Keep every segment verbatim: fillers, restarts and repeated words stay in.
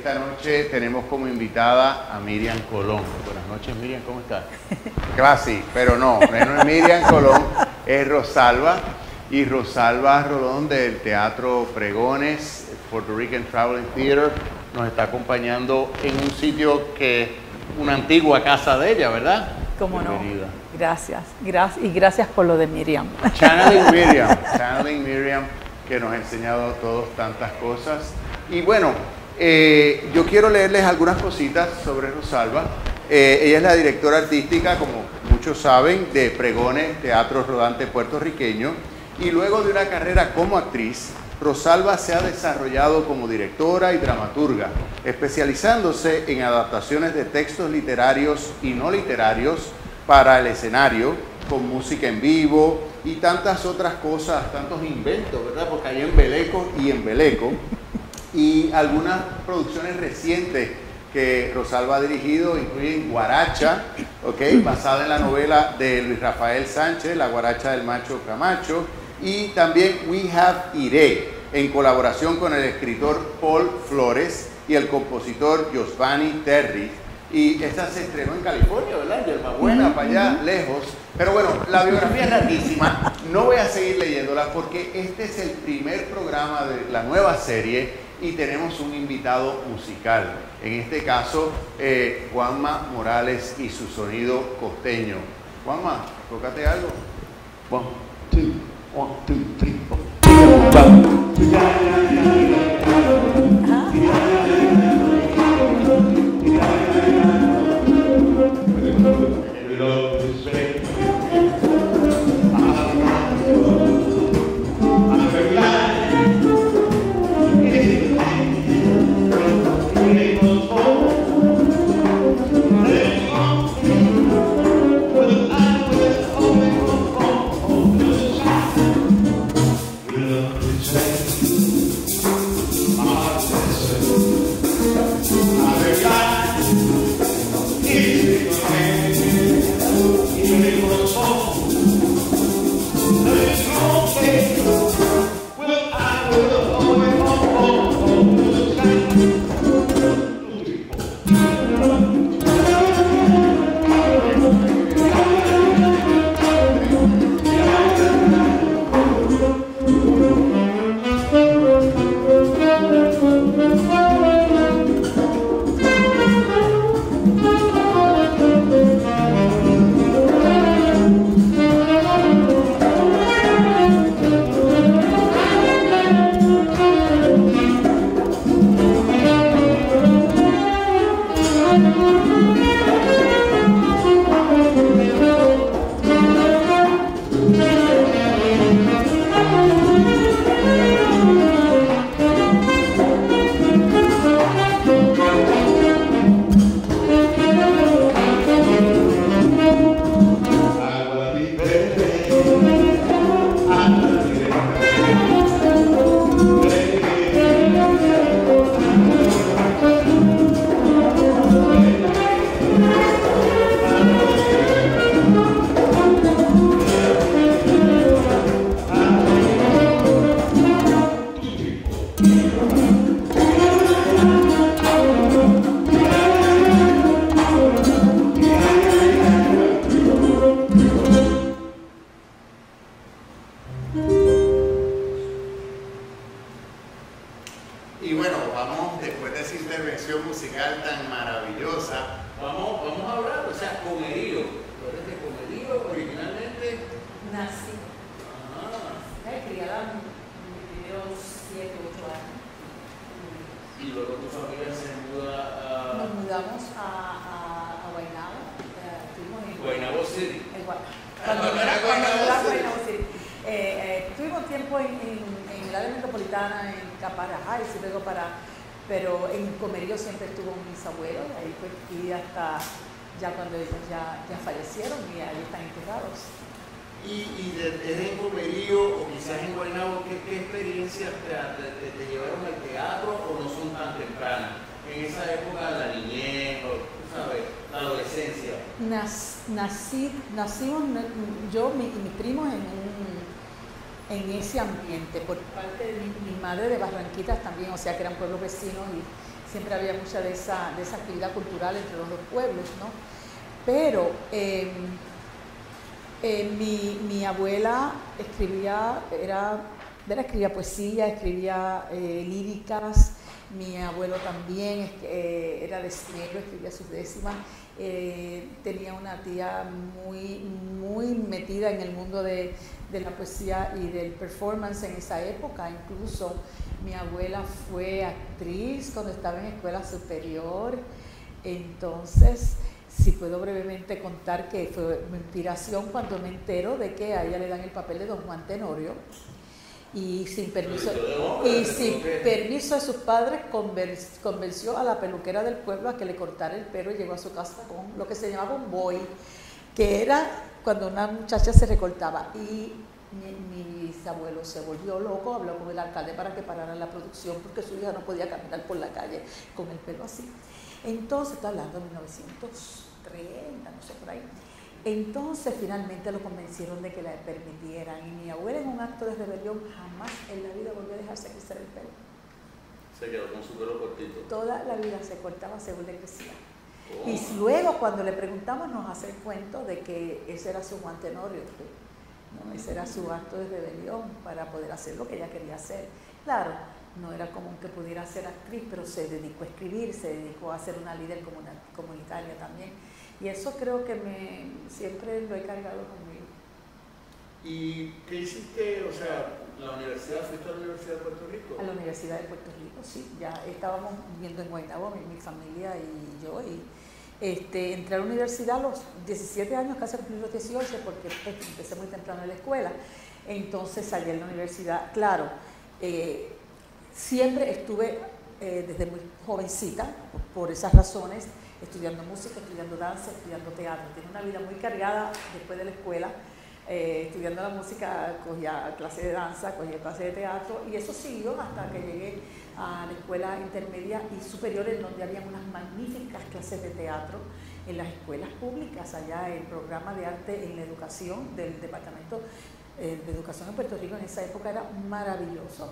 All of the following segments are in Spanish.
esta noche tenemos como invitada a Miriam Colón. Buenas noches, Miriam, ¿cómo estás? Casi, pero no, no es Miriam Colón, es Rosalba. Y Rosalba Rolón del Teatro Pregones, Puerto Rican Traveling Theater, nos está acompañando en un sitio que es una antigua casa de ella, ¿verdad? Cómo no. Gracias. Gracias. Y gracias por lo de Miriam. Channeling Miriam. Channeling Miriam, que nos ha enseñado a todos tantas cosas. Y bueno, eh, yo quiero leerles algunas cositas sobre Rosalba. Eh, ella es la directora artística, como muchos saben, de Pregones, Teatro Rodante Puertorriqueño. Y luego de una carrera como actriz, Rosalba se ha desarrollado como directora y dramaturga, especializándose en adaptaciones de textos literarios y no literarios para el escenario, con música en vivo y tantas otras cosas, tantos inventos, ¿verdad? Porque hay embeleco y embeleco. Y algunas producciones recientes que Rosalba ha dirigido incluyen Guaracha, ¿okay? Basada en la novela de Luis Rafael Sánchez, La Guaracha del Macho Camacho, y también We Have Iré, en colaboración con el escritor Paul Flores y el compositor Giovanni Terry. Y esta se estrenó en California, ¿verdad? En Yerbabuena, para allá, lejos. Pero bueno, la biografía es larguísima. No voy a seguir leyéndola porque este es el primer programa de la nueva serie y tenemos un invitado musical. En este caso, eh, Juanma Morales y su sonido costeño. Juanma, tócate algo. One, two, one, two, three, four. Nací, nacimos yo y mi, mis primos en, un, en ese ambiente, por parte de mi, mi madre de Barranquitas también, o sea que eran pueblos vecinos, y, siempre había mucha de esa, de esa actividad cultural entre los dos pueblos, ¿no? Pero eh, eh, mi, mi abuela escribía, era, era, escribía poesía, escribía eh, líricas. Mi abuelo también eh, era decimero, escribía sus décimas. Eh, tenía una tía muy, muy metida en el mundo de, de la poesía y del performance en esa época. Incluso mi abuela fue actriz cuando estaba en escuela superior. Entonces, si puedo brevemente contar que fue mi inspiración cuando me entero de que a ella le dan el papel de Don Juan Tenorio. Y sin permiso, y sin permiso de sus padres convenció a la peluquera del pueblo a que le cortara el pelo y llegó a su casa con lo que se llamaba un boy, que era cuando una muchacha se recortaba. Y mi, mi bisabuelo se volvió loco, habló con el alcalde para que parara la producción porque su hija no podía caminar por la calle con el pelo así. Entonces, está hablando de mil novecientos treinta, no sé, por ahí. Entonces finalmente lo convencieron de que la permitieran y mi abuela en un acto de rebelión jamás en la vida volvió a dejarse crecer el pelo. Se quedó con su pelo cortito. Toda la vida se cortaba según le crecía. Oh. Y luego cuando le preguntamos nos hace el cuento de que ese era su Juan Tenorio, ¿no? Ese era su acto de rebelión para poder hacer lo que ella quería hacer. Claro, no era común que pudiera ser actriz, pero se dedicó a escribir, se dedicó a ser una líder comunitaria también. Y eso creo que me siempre lo he cargado conmigo. ¿Y qué hiciste? O sea, ¿la universidad? ¿Fuiste a la Universidad de Puerto Rico? A la Universidad de Puerto Rico, sí. Ya estábamos viviendo en Guaynabo, mi, mi familia y yo. Y este, entré a la universidad a los diecisiete años, casi cumplí los dieciocho, porque pues, empecé muy temprano en la escuela. Entonces salí a la universidad. Claro, eh, siempre estuve eh, desde muy jovencita, por esas razones, estudiando música, estudiando danza, estudiando teatro. Tenía una vida muy cargada después de la escuela. Eh, estudiando la música, cogía clase de danza, cogía clase de teatro y eso siguió hasta que llegué a la escuela intermedia y superior, en donde había unas magníficas clases de teatro en las escuelas públicas. Allá el programa de arte en la educación del Departamento eh, de Educación en Puerto Rico en esa época era maravilloso.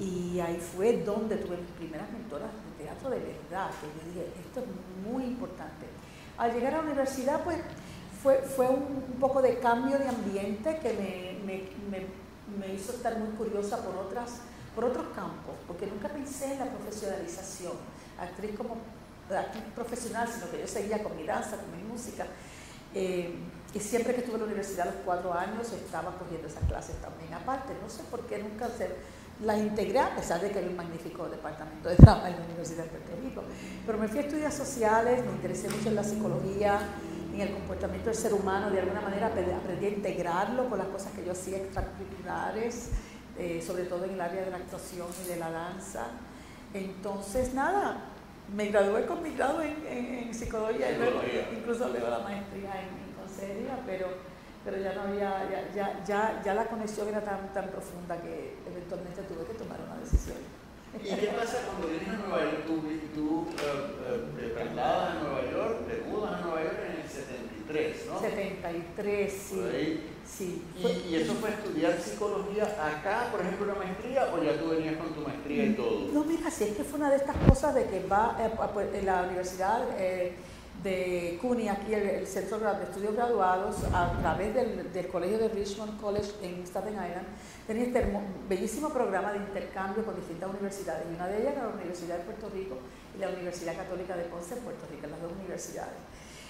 Y ahí fue donde tuve mis primeras mentoras de teatro de verdad, que yo dije, esto es muy importante. Al llegar a la universidad, pues, fue, fue un, un poco de cambio de ambiente que me, me, me, me hizo estar muy curiosa por, otras, por otros campos, porque nunca pensé en la profesionalización, actriz como actriz profesional, sino que yo seguía con mi danza, con mi música. Eh, y siempre que estuve en la universidad a los cuatro años estaba cogiendo esas clases también. Aparte, no sé por qué nunca se... las integré, a pesar de que había un magnífico departamento de drama en la Universidad de Puerto Rico. Pero me fui a estudiar sociales, me interesé mucho en la psicología, en el comportamiento del ser humano. De alguna manera aprendí a integrarlo con las cosas que yo hacía extracurriculares, eh, sobre todo en el área de la actuación y de la danza. Entonces, nada, me gradué con mi grado en, en, en psicología, y luego, incluso luego la maestría en, en consejería, pero... pero ya no había, ya, ya, ya, ya la conexión era tan, tan profunda que eventualmente tuve que tomar una decisión. ¿Y qué pasa cuando vienes a Nueva York? Tú, tú uh, uh, te trasladas a Nueva York, te mudas a Nueva York en el setenta y tres, ¿no? setenta y tres, sí. sí. ¿Y, ¿Y eso fue estudiar psicología acá, por ejemplo, una maestría, o ya tú venías con tu maestría y todo? No, mira, sí, es que fue una de estas cosas de que va eh, a, en la universidad... Eh, de CUNY, aquí el, el Centro de Estudios Graduados, a través del, del colegio de Richmond College en Staten Island, tenía este hermo, bellísimo programa de intercambio con distintas universidades, y una de ellas era la Universidad de Puerto Rico y la Universidad Católica de Ponce en Puerto Rico, las dos universidades.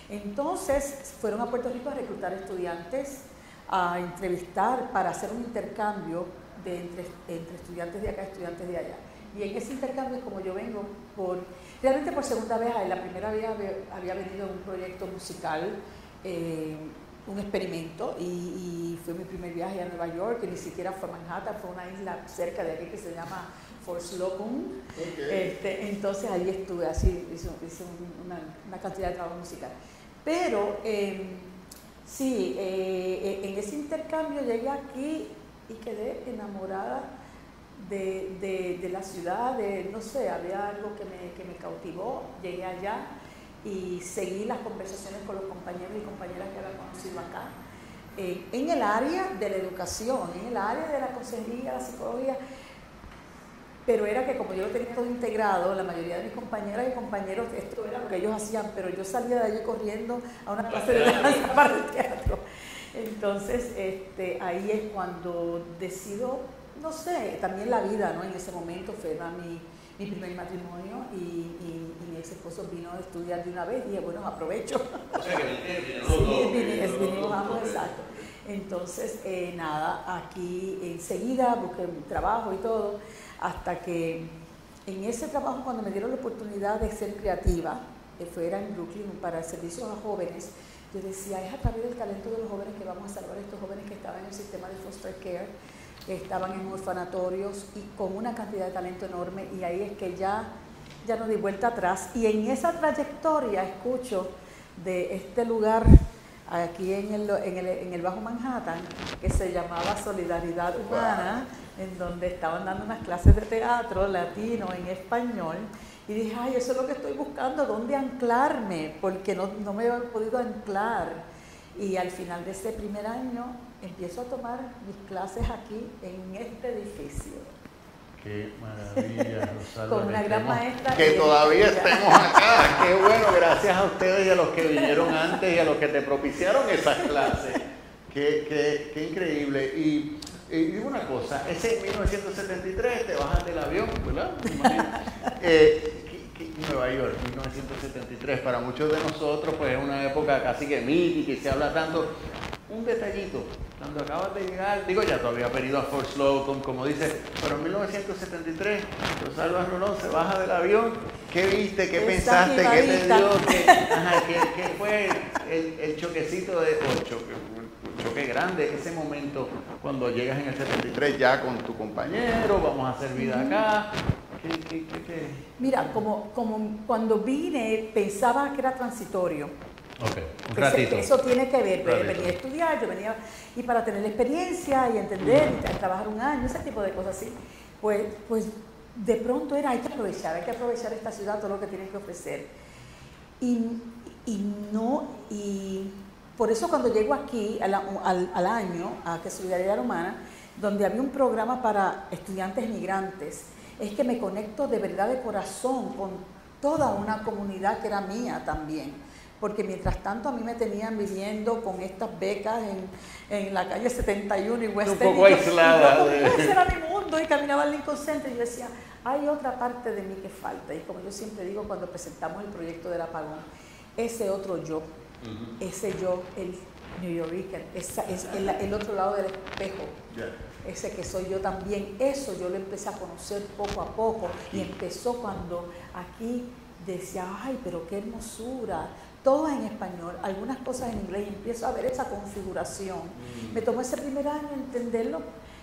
Entonces fueron a Puerto Rico a reclutar estudiantes, a entrevistar para hacer un intercambio de entre, entre estudiantes de acá y estudiantes de allá. Y en ese intercambio, como yo vengo por, realmente por segunda vez, la primera vez había, había venido un proyecto musical, eh, un experimento, y, y fue mi primer viaje a Nueva York, que ni siquiera fue Manhattan, fue una isla cerca de aquí que se llama Fort Slocum. Okay. Este, entonces ahí estuve, así hice, hice una, una cantidad de trabajo musical. Pero eh, sí, eh, en ese intercambio llegué aquí y quedé enamorada De, de, de la ciudad, de, no sé, había algo que me, que me cautivó. Llegué allá y seguí las conversaciones con los compañeros y compañeras que había conocido acá, eh, en el área de la educación, en el área de la consejería, la psicología. pero era que como yo lo tenía todo integrado, la mayoría de mis compañeras y compañeros, esto era lo que ellos hacían, pero yo salía de allí corriendo a una clase de danza para el teatro. Entonces, este, ahí es cuando decido, no sé, también la vida, ¿no? En ese momento fue mi, mi primer matrimonio y, y, y mi ex esposo vino a estudiar de una vez y dije, bueno, aprovecho. O sea, que sí, vinimos, vinimos ambos, exacto. Entonces, eh, nada, aquí enseguida busqué mi trabajo y todo, hasta que en ese trabajo, cuando me dieron la oportunidad de ser creativa, que fuera en Brooklyn para servicios a jóvenes, yo decía, es a través del talento de los jóvenes que vamos a salvar a estos jóvenes que estaban en el sistema de foster care, que estaban en orfanatorios y con una cantidad de talento enorme, y ahí es que ya, ya no di vuelta atrás. Y en esa trayectoria escucho de este lugar aquí en el, en el, en el Bajo Manhattan, que se llamaba Solidaridad Humana, en donde estaban dando unas clases de teatro latino en español, y dije, ay, eso es lo que estoy buscando, ¿dónde anclarme? Porque no, no me había podido anclar. Y al final de ese primer año empiezo a tomar mis clases aquí en este edificio. Qué maravilla, Rosalba. Con una gran estemos, maestra. Que todavía estemos acá. Qué bueno, gracias a ustedes y a los que vinieron antes y a los que te propiciaron esas clases. Qué, qué, qué increíble. Y, y digo una cosa, ese mil novecientos setenta y tres te bajas del avión, ¿verdad? Eh, Nueva York, mil novecientos setenta y tres, para muchos de nosotros pues es una época casi que mítica y se habla tanto. Un detallito, cuando acabas de llegar, digo ya tú habías venido a Fort Slocum, como dices, pero en mil novecientos setenta y tres, Rosalba Rolón se baja del avión. ¿Qué viste? ¿Qué Esa pensaste? ¿Qué te jibarita. dio? ¿Qué, ajá, ¿qué, qué fue el, el choquecito de, o el choque, un choque grande, ese momento cuando llegas en el setenta y tres ya con tu compañero, vamos a hacer vida acá? ¿Qué, qué, qué, qué? Mira, como, como cuando vine pensaba que era transitorio. Ok, un Ese- ratito. Eso tiene que ver, Ratito. venía a estudiar, yo venía y para tener experiencia y entender y tra- trabajar un año, ese tipo de cosas así, pues, pues de pronto era hay que aprovechar, hay que aprovechar esta ciudad, todo lo que tiene que ofrecer. Y, y no, y por eso cuando llego aquí al, al, al año, a que Solidaridad Humana, donde había un programa para estudiantes migrantes, es que me conecto de verdad de corazón con toda una comunidad que era mía también. Porque mientras tanto a mí me tenían viviendo con estas becas en, en la calle setenta y uno y West Un poco End, y yo- aislada y yo, de- "Pues, ese era mi mundo", y caminaba al Lincoln Center y yo decía, hay otra parte de mí que falta. Y como yo siempre digo cuando presentamos el proyecto del apagón, ese otro yo, Ujú. ese yo, el New Yorker, esa, es el, el otro lado del espejo, Ya. ese que soy yo también, eso yo lo empecé a conocer poco a poco y empezó cuando aquí decía, ay, pero qué hermosura, todo en español, algunas cosas en inglés, y empiezo a ver esa configuración. Mm. Me tomó ese primer año entenderlo,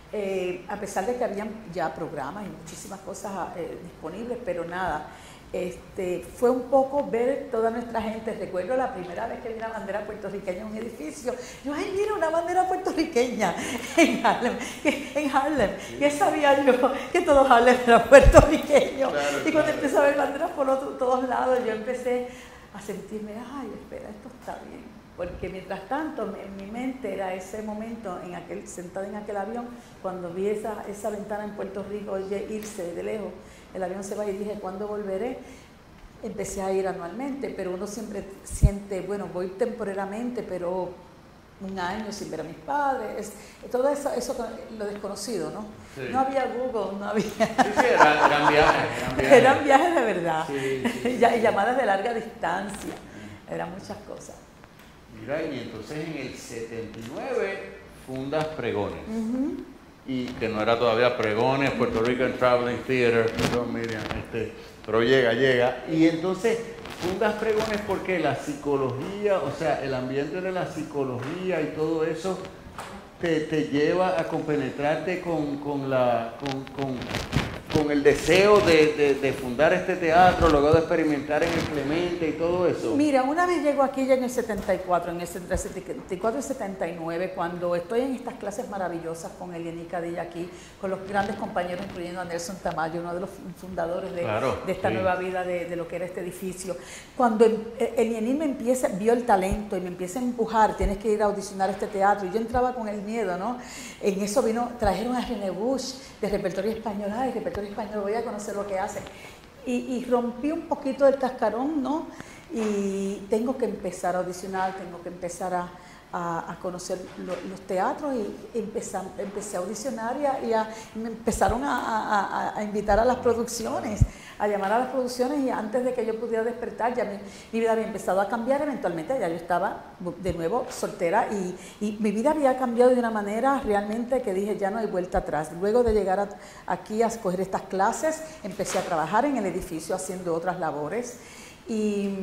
eh, a pesar de que habían ya programas y muchísimas cosas eh, disponibles, pero nada. Este, fue un poco ver toda nuestra gente. Recuerdo la primera vez que vi una bandera puertorriqueña en un edificio. Yo, ay, mira, una bandera puertorriqueña en Harlem. Que, en Harlem. ¿Qué sabía yo? Que todo Harlem era puertorriqueño. Claro, y cuando claro. empecé a ver banderas por otro- todos lados, yo empecé a sentirme, ay, espera, esto está bien. Porque mientras tanto, en mi mente era ese momento, en aquel, sentada en aquel avión, cuando vi esa, esa ventana en Puerto Rico, oye, irse de lejos, el avión se va y dije, ¿cuándo volveré? Empecé a ir anualmente, pero uno siempre siente, bueno, voy temporalmente, pero un año sin ver a mis padres, todo eso, eso lo desconocido, ¿no? Sí. No había Google, no había... Sí, sí, eran, eran viajes. Eran viajes, Eran viajes de verdad, Sí, sí, sí. Ya- y llamadas de larga distancia, eran muchas cosas. Mira, y entonces en el setenta y nueve fundas Pregones. Ujú. Y que no era todavía Pregones, Puerto Rican Traveling Theater, perdón, Miriam, este, pero llega, llega. Y entonces fundas Pregones porque la psicología, o sea, el ambiente de la psicología y todo eso te, te lleva a compenetrarte con, con, la, con, con, con el deseo de, de, de fundar este teatro, luego de experimentar en el Clemente y todo eso. Mira, una vez llego aquí ya en el setenta y cuatro, en el setenta y cuatro y setenta y nueve, cuando estoy en estas clases maravillosas con Eliani Cadilla aquí, con los grandes compañeros, incluyendo a Nelson Tamayo, uno de los fundadores de, Claro, de esta sí. nueva vida de, de lo que era este edificio. Cuando Eliani me empieza, vio el talento y me empieza a empujar, tienes que ir a audicionar este teatro, y yo entraba con el miedo, ¿no? En eso vino, trajeron a René Bush de repertorio español, ay, repertorio actor español, voy a conocer lo que hacen. Y, y rompí un poquito el cascarón, ¿no? Y tengo que empezar a audicionar, tengo que empezar a, a, a conocer lo, los teatros y empecé, empecé a audicionar y, a, y a, me empezaron a, a, a invitar a las producciones, a llamar a las producciones y antes de que yo pudiera despertar ya mi, mi vida había empezado a cambiar, eventualmente ya yo estaba de nuevo soltera y, y mi vida había cambiado de una manera realmente que dije ya no hay vuelta atrás. Luego de llegar a, aquí a escoger estas clases, empecé a trabajar en el edificio haciendo otras labores y,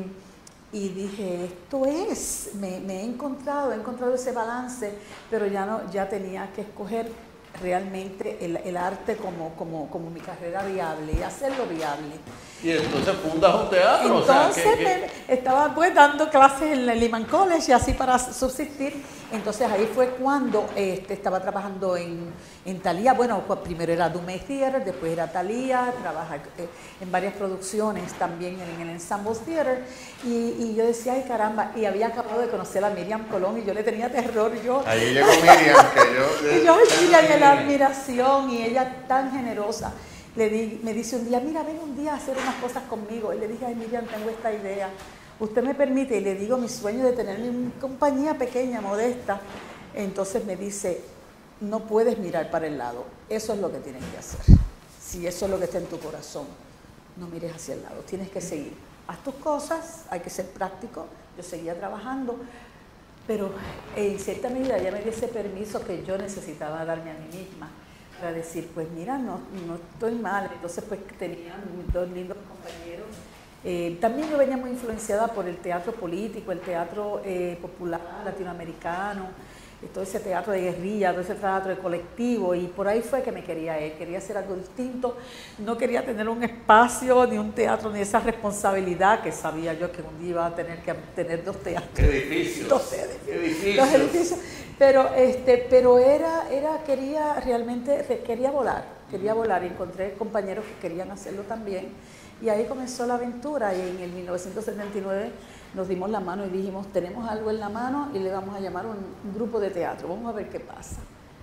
y dije esto es, me, me he encontrado, he encontrado ese balance, pero ya, no, ya tenía que escoger realmente el, el arte como, como, como mi carrera viable y hacerlo viable. Y entonces fundas un teatro. Entonces o sea, que, me, estaba pues dando clases en el Lehman College y así para subsistir. Entonces ahí fue cuando este, estaba trabajando en, en Thalía. Bueno, pues, primero era Dumé Theater, después era Thalía, trabajé eh, en varias producciones también en, en el Ensemble Theater. Y, y yo decía, ay caramba, y había acabado de conocer a Miriam Colón y yo le tenía terror. Y yo, ahí llegó Miriam, que yo... y yo decía la admiración y ella tan generosa. Le di, me dice un día, mira, ven un día a hacer unas cosas conmigo. Y le dije, ay Miriam, tengo esta idea. ¿Usted me permite? Y le digo mi sueño de tener mi compañía pequeña, modesta. Entonces me dice, no puedes mirar para el lado. Eso es lo que tienes que hacer. Si eso es lo que está en tu corazón, no mires hacia el lado. Tienes que seguir. Haz tus cosas, hay que ser práctico. Yo seguía trabajando, pero en cierta medida ya me di ese permiso que yo necesitaba darme a mí misma. Para decir, pues mira, no, no estoy mal. Entonces pues tenía dos lindos compañeros. Eh, también yo venía muy influenciada por el teatro político, el teatro eh, popular latinoamericano, eh, todo ese teatro de guerrilla, todo ese teatro de colectivo, y por ahí fue que me quería ir, quería hacer algo distinto, no quería tener un espacio, ni un teatro, ni esa responsabilidad que sabía yo que un día iba a tener que tener dos teatros. Edificios. Dos edificios. Edificios. Dos edificios. Pero, este, pero era, era, quería realmente, quería volar, quería volar y encontré compañeros que querían hacerlo también. Y ahí comenzó la aventura y en el mil novecientos setenta y nueve nos dimos la mano y dijimos, tenemos algo en la mano y le vamos a llamar un, un grupo de teatro, vamos a ver qué pasa.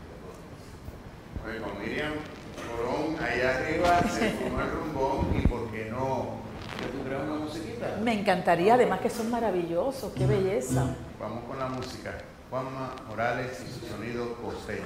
Bueno, con Miriam Colón allá arriba se fumó el rumbón y por qué no, ¿tú creas una musiquita? Me encantaría, además que son maravillosos, qué belleza. Vamos con la música. Juanma Morales y su sonido costeño.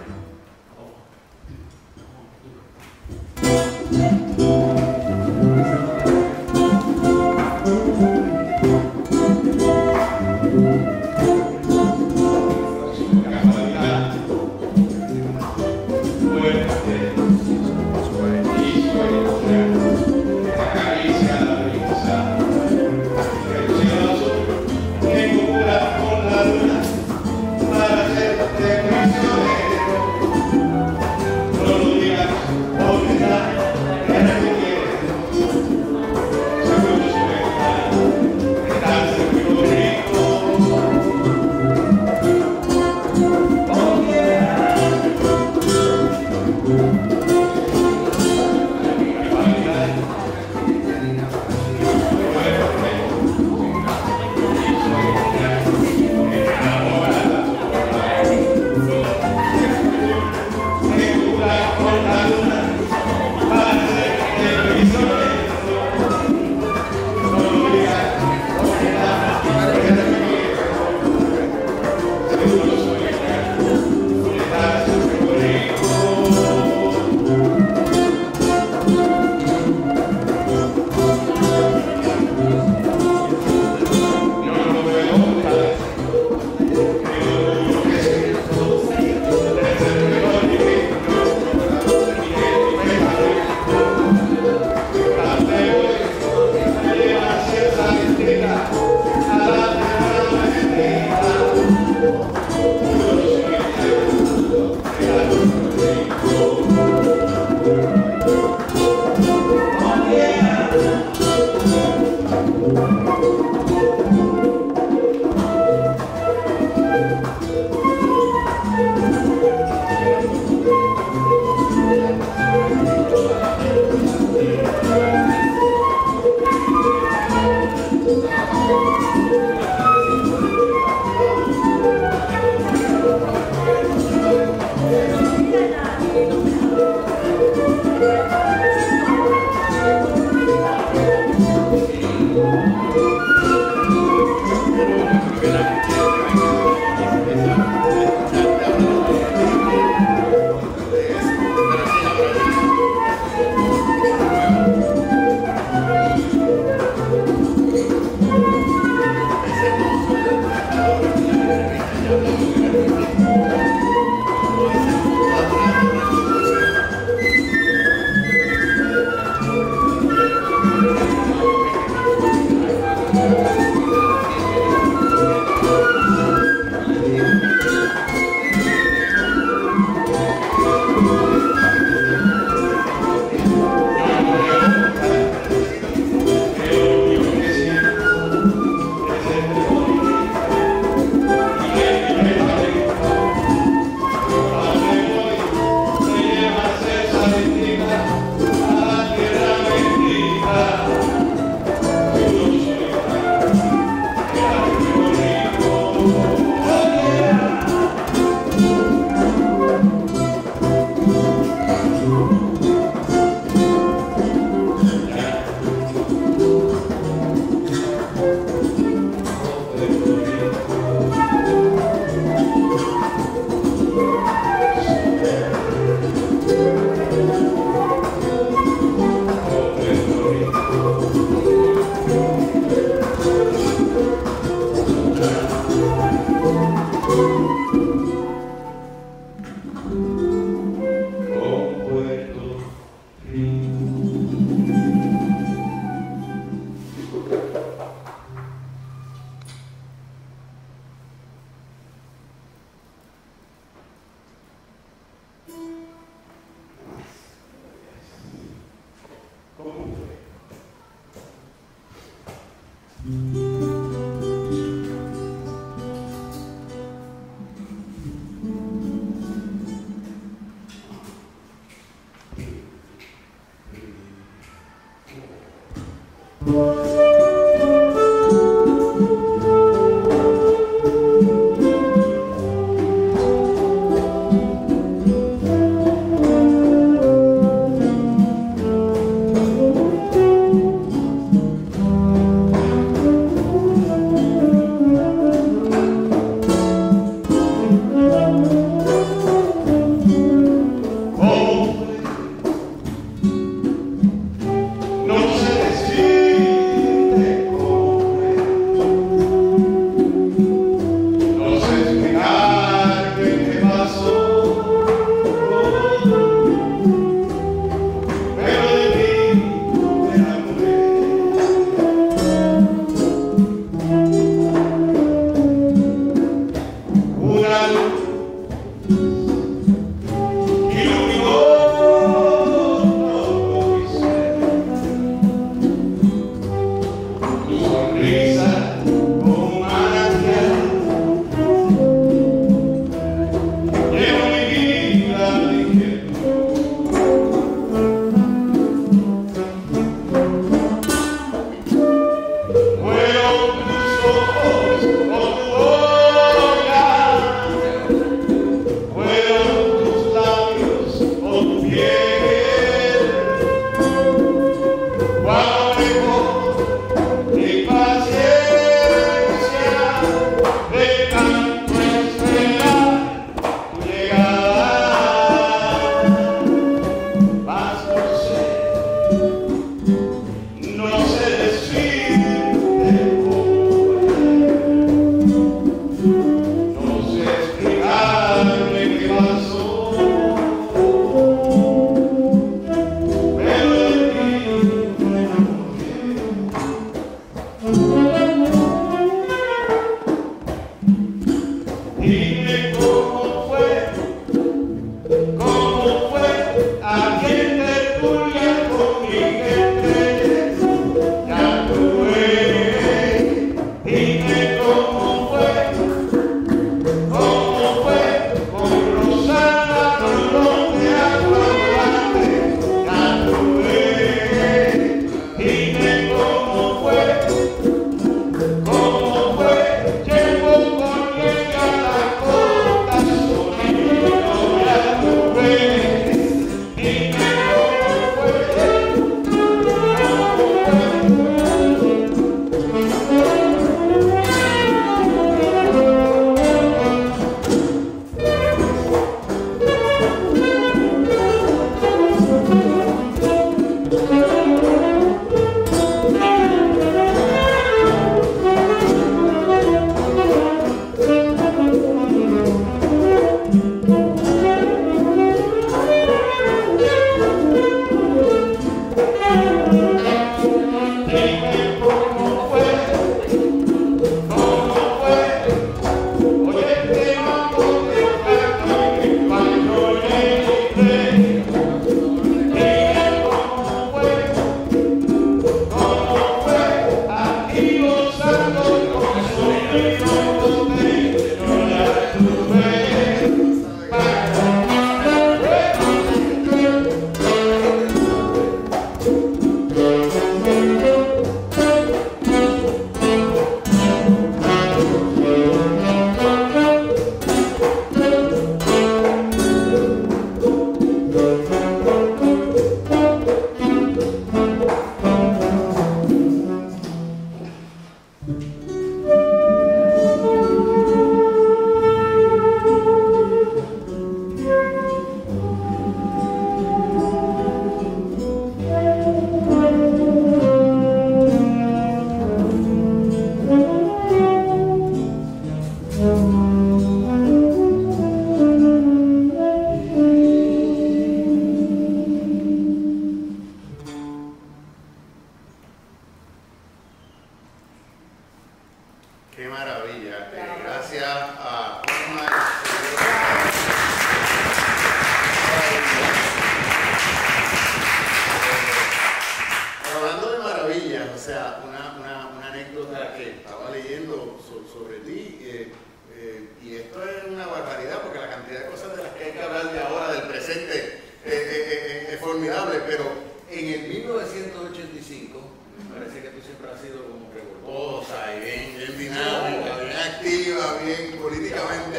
Cómo fue, llegó con ella la costa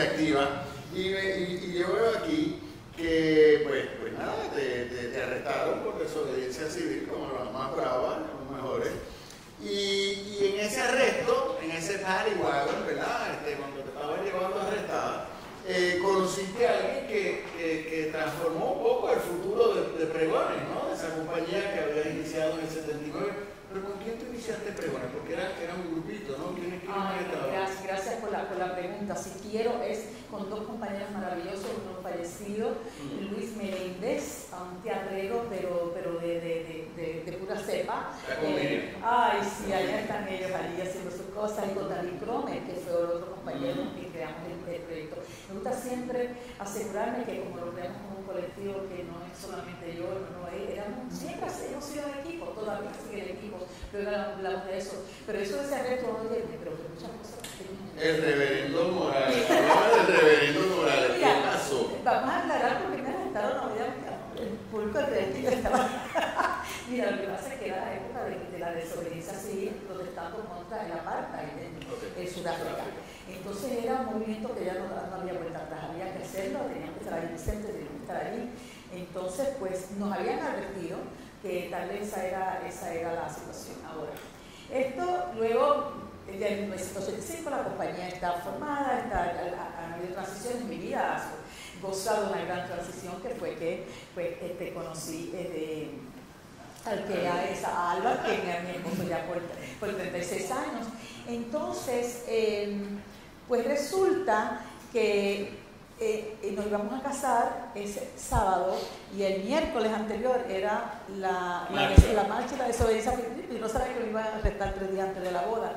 activa. Y, me, y, y yo veo aquí que, pues, pues nada, te, te, te arrestaron por desobediencia civil, como las más bravas, los mejores. Y, y en ese arresto, en ese paddy wagon, ¿verdad? Este, cuando te estaban llevando arrestada, eh, conociste a alguien que, que, que transformó un poco el futuro de, de Pregones, ¿no? De esa compañía que había iniciado en el setenta y nueve. Pero ¿con quién tú iniciaste Pregones? Porque era, era un grupito, ¿no? ¿Quién, quién Ay, estaba? gracias, gracias por la, por la pregunta. Si quiero es con dos compañeros maravillosos, uno fallecido, mm. Luis Meléndez, un teatrero, pero, pero de, de, de, de, de pura cepa. Eh, ay, sí, allá están ellos allí haciendo sus cosas. Y con David Cromer, que fue otro compañero mm. que creamos el, el proyecto. Me gusta siempre asegurarme que como lo creamos como un colectivo, que no es solamente yo, no, no éramos, siempre hemos sido un equipo, todavía sigue el equipo. Luego hablamos de eso, pero eso de ese arresto, oye, pero que muchas cosas. El reverendo Morales, hablaba del reverendo Morales, ¿qué Mira, pasó? Vamos a aclarar porque me arrestaron, no, el público de estaba. Mira, lo que pasa es que era la época de, de la desobediencia civil, protestando contra el apartheid en, en Sudáfrica. Entonces era un movimiento que ya no, no había vuelta atrás, había que hacerlo, teníamos que estar ahí presentes, teníamos que estar allí. Entonces, pues nos habían advertido que tal vez esa era, esa era la situación. Ahora, esto luego, en mil novecientos ochenta y cinco la compañía está formada, está, ha habido transiciones, mi vida ha gozado de una gran transición que fue que pues, este, conocí eh, de, al que a esa Alba, que es mi esposo ya por, por treinta y seis años. Entonces, eh, pues resulta que Eh, eh, nos íbamos a casar ese sábado y el miércoles anterior era la, la, la, la marcha y la desobediencia civil y no sabía que me iban a arrestar tres días antes de la boda.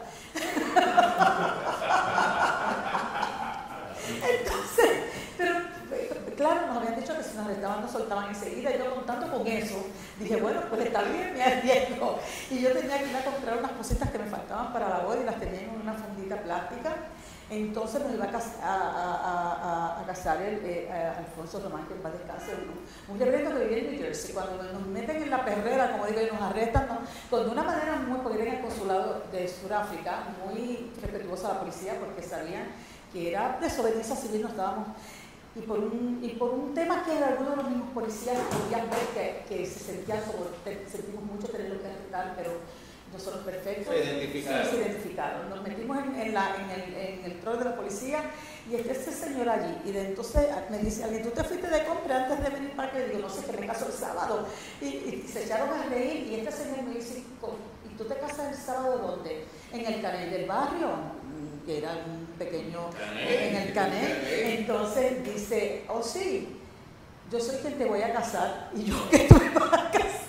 Entonces, pero claro, nos habían dicho que si nos arrestaban nos soltaban enseguida y yo contando con eso dije, bueno, pues está bien, me arriesgo. Y yo tenía que ir a comprar unas cositas que me faltaban para la boda y las tenía en una fundita plástica. Entonces nos iba a, cas a, a, a, a casar el, eh, a Alfonso Román, que en paz descanse, un, un reverendo que vivía en New Jersey. Cuando nos meten en la perrera, como digo, y nos arrestan, ¿no? Con una manera muy, porque era en el consulado de Sudáfrica, muy respetuosa a la policía, porque sabían que era desobediencia civil, nos estábamos. Y por, un, y por un tema que algunos de los mismos policías podían ver que, que se sentían como, te, sentimos mucho tenerlo que arrestar, pero nosotros perfectos. Se identificaron. Sí, se identificaron. Nos metimos en, en, la, en, el, en el troll de la policía y está ese señor allí. Y de, entonces me dice alguien, ¿tú te fuiste de compra antes de venir para acá? Y digo, no sé, que me caso el sábado. Y, y, y se echaron a reír y este señor me dice, ¿y tú te casas el sábado dónde? En el canal del barrio, que era un pequeño, Cané. en el Cané. Entonces dice, oh sí, yo soy quien te voy a casar. Y yo, ¿qué tú me vas a casar?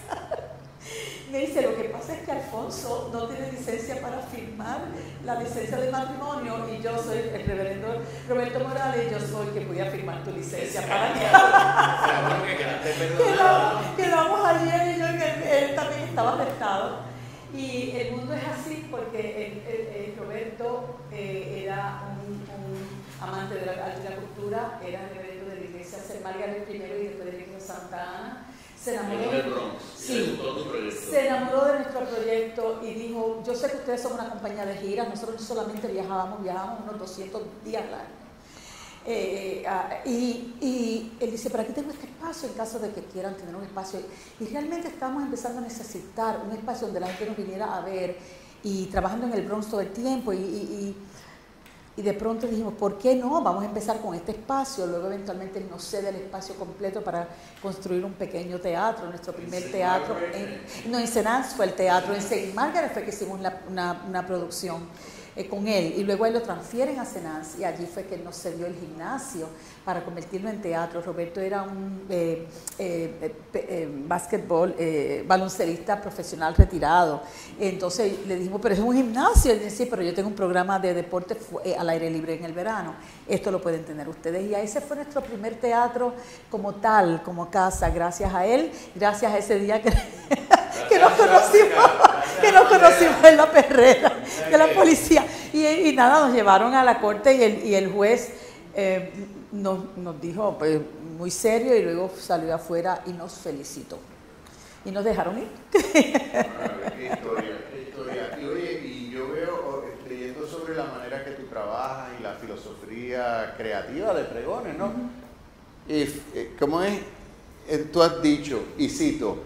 Me dice, lo que pasa es que Alfonso no tiene licencia para firmar la licencia de matrimonio y yo soy el reverendo Roberto Morales y yo soy quien voy a firmar tu licencia para que quedamos, quedamos allí y yo en el, él también estaba arrestado. Y el mundo es así porque el, el, el Roberto eh, era un, un amante de la, de la cultura, era el reverendo de la iglesia San Margaret primero y después de la iglesia Santa Ana. Se enamoró, de, sí, se enamoró de nuestro proyecto y dijo, yo sé que ustedes son una compañía de giras, nosotros no solamente viajábamos, viajábamos unos doscientos días al año. Eh, uh, y, y él dice, pero aquí tengo este espacio en caso de que quieran tener un espacio. Y realmente estamos empezando a necesitar un espacio donde la gente nos viniera a ver y trabajando en el Bronx todo el tiempo y, y, y Y de pronto dijimos, ¿por qué no? Vamos a empezar con este espacio. Luego eventualmente nos cede el espacio completo para construir un pequeño teatro. Nuestro primer teatro, en, no en Senans fue el teatro, en Saint Margaret fue que hicimos la, una, una producción eh, con él. Y luego él lo transfieren a Senans y allí fue que él nos cedió el gimnasio para convertirlo en teatro. Roberto era un eh, eh, eh, básquetbol, eh, baloncelista profesional retirado. Entonces le dijimos, pero es un gimnasio. Él dice, sí, pero yo tengo un programa de deporte eh, al aire libre en el verano. Esto lo pueden tener ustedes. Y ese fue nuestro primer teatro como tal, como casa, gracias a él, gracias a ese día que, que nos conocimos, que nos conocimos en la perrera de la policía. Y, y nada, nos llevaron a la corte y el, y el juez eh, nos, nos dijo pues, muy serio y luego salió afuera y nos felicitó. Y nos dejaron ir. Bueno, qué historia, qué historia. Y oye, y yo veo, leyendo sobre la manera que tú trabajas y la filosofía industria creativa de pregones, ¿no? Uh-huh. If, eh, ¿Cómo es? Eh, tú has dicho, y cito,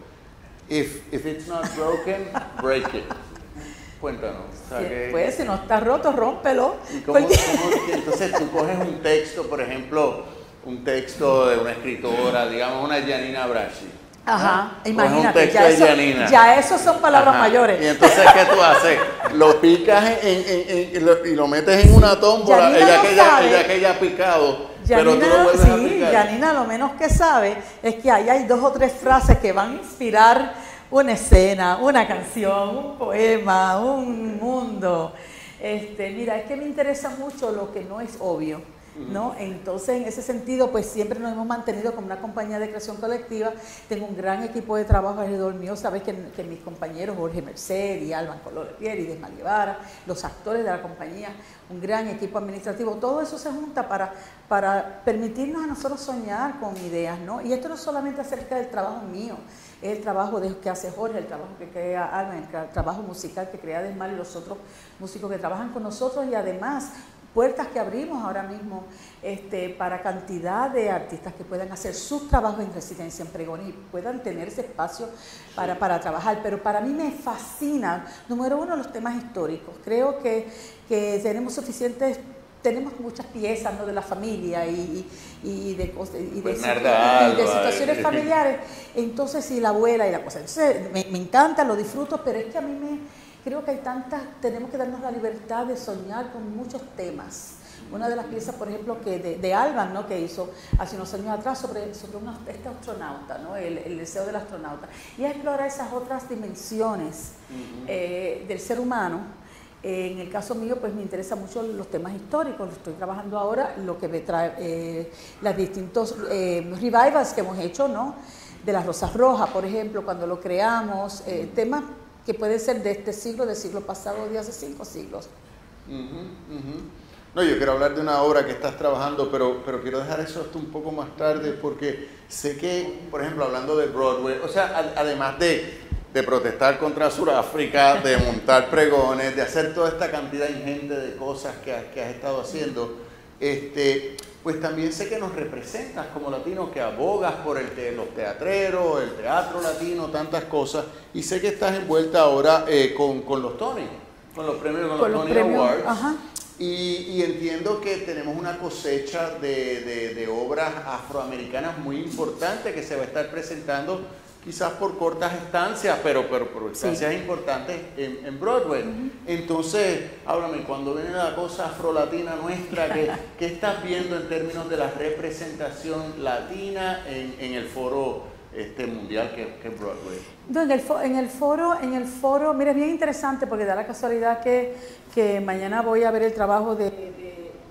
if, if it's not broken, break it. Cuéntanos. O sea, sí, que, pues si no está roto, rómpelo. ¿Y cómo, porque... cómo, entonces tú coges un texto, por ejemplo, un texto de una escritora, digamos una Giannina Braschi. Ajá, ¿no? imagínate, ya eso, ya eso son palabras Ajá. mayores. Y entonces, ¿qué tú haces? Lo picas en, en, en, en, lo, y lo metes en una tómbola, ella que ya, ella que ya ha picado, Giannina, pero tú lo vuelves sí, a picar. Giannina lo menos que sabe es que ahí hay dos o tres frases que van a inspirar una escena, una canción, un poema, un mundo. Este, mira, es que me interesa mucho lo que no es obvio, ¿no? Entonces, en ese sentido, pues siempre nos hemos mantenido como una compañía de creación colectiva. Tengo un gran equipo de trabajo alrededor mío. Sabes que, que mis compañeros Jorge Merced y Alban Color Pieri, Desma Guevara, los actores de la compañía, un gran equipo administrativo, todo eso se junta para, para permitirnos a nosotros soñar con ideas, ¿no? Y esto no es solamente acerca del trabajo mío, es el trabajo de, que hace Jorge, el trabajo que crea Alban, el trabajo musical que crea Desma y los otros músicos que trabajan con nosotros, y además puertas que abrimos ahora mismo este, para cantidad de artistas que puedan hacer sus trabajos en residencia, en pregones, y puedan tener ese espacio para, para trabajar. Pero para mí me fascina, número uno, los temas históricos. Creo que, que tenemos suficientes, tenemos muchas piezas, ¿no?, de la familia y, y, y, de, y, de, y de situaciones familiares. Entonces, sí, la abuela y la cosa. Entonces, me, me encanta, lo disfruto, pero es que a mí me... Creo que hay tantas, tenemos que darnos la libertad de soñar con muchos temas. Una de las piezas, por ejemplo, que de, de Alban, ¿no?, que hizo hace unos años atrás sobre, sobre una, este astronauta, ¿no?, el, el deseo del astronauta. Y a explorar esas otras dimensiones uh-huh. eh, del ser humano. Eh, en el caso mío, pues me interesan mucho los temas históricos. Estoy trabajando ahora lo que me trae eh, las distintos eh, revivals que hemos hecho, ¿no?, de las Rosas Rojas, por ejemplo, cuando lo creamos, eh, uh-huh. temas que puede ser de este siglo, del siglo pasado, de hace cinco siglos. Uh-huh, uh-huh. No, yo quiero hablar de una obra que estás trabajando, pero, pero quiero dejar eso hasta un poco más tarde, porque sé que, por ejemplo, hablando de Broadway, o sea, a, además de, de protestar contra Sudáfrica, de montar pregones, de hacer toda esta cantidad ingente de cosas que, has, que has estado haciendo, este... pues también sé que nos representas como latinos, que abogas por el te, los teatreros, el teatro latino, tantas cosas, y sé que estás envuelta ahora eh, con, con los Tony, con los premios, con, con los, los Tony premios, Awards, ajá. Y, y entiendo que tenemos una cosecha de, de, de obras afroamericanas muy importante que se va a estar presentando quizás por cortas estancias, pero, pero por estancias sí. importantes en, en Broadway. Uh-huh. Entonces, háblame, cuando viene la cosa afrolatina nuestra, ¿qué, ¿qué estás viendo en términos de la representación latina en, en el foro este, mundial que, que es Broadway? No, en, el fo, en el foro, en el foro, mira, es bien interesante porque da la casualidad que, que mañana voy a ver el trabajo de, de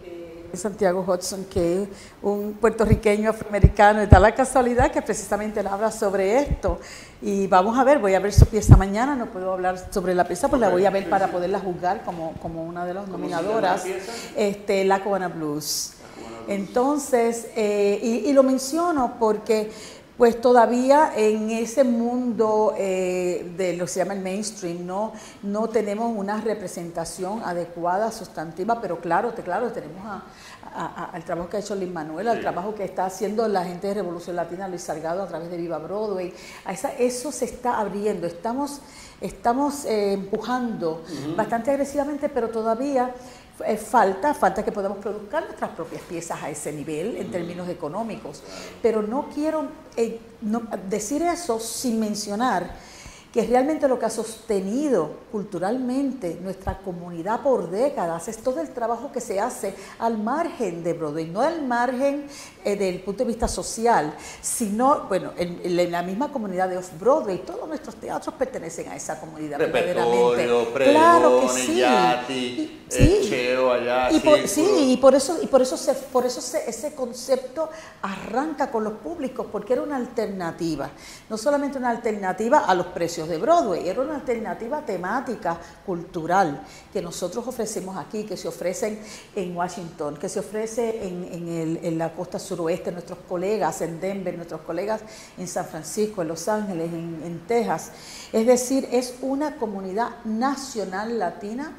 Santiago Hudson, que es un puertorriqueño afroamericano, y da la casualidad que precisamente él habla sobre esto. Y vamos a ver, voy a ver su pieza mañana, no puedo hablar sobre la pieza, pues okay, la voy a ver sí, para sí. poderla juzgar como, como una de las nominadoras, este, La Cubana Blues. La Cubana Blues. Entonces, eh, y, y lo menciono porque pues todavía en ese mundo eh, de lo que se llama el mainstream no, no tenemos una representación adecuada, sustantiva, pero claro, te, claro tenemos a, a, a, al trabajo que ha hecho Lin-Manuel, sí. al trabajo que está haciendo la gente de Revolución Latina, Luis Salgado, a través de Viva Broadway. A esa, eso se está abriendo, estamos, estamos eh, empujando uh-huh. bastante agresivamente, pero todavía Eh, falta, falta que podamos produzir nuestras propias piezas a ese nivel en términos económicos, pero no quiero eh, no, decir eso sin mencionar que realmente lo que ha sostenido culturalmente nuestra comunidad por décadas es todo el trabajo que se hace al margen de Broadway, no al margen eh, del punto de vista social, sino, bueno, en, en la misma comunidad de Off-Broadway, todos nuestros teatros pertenecen a esa comunidad verdaderamente. Claro que sí. Yati, y, sí. Cheo allá, y por, sí, y por eso, y por eso, se, por eso se, ese concepto arranca con los públicos, porque era una alternativa, no solamente una alternativa a los precios de Broadway, era una alternativa temática, cultural, que nosotros ofrecemos aquí, que se ofrecen en Washington, que se ofrece en, en, el, en la costa suroeste, nuestros colegas en Denver, nuestros colegas en San Francisco, en Los Ángeles, en, en Texas. Es decir, es una comunidad nacional latina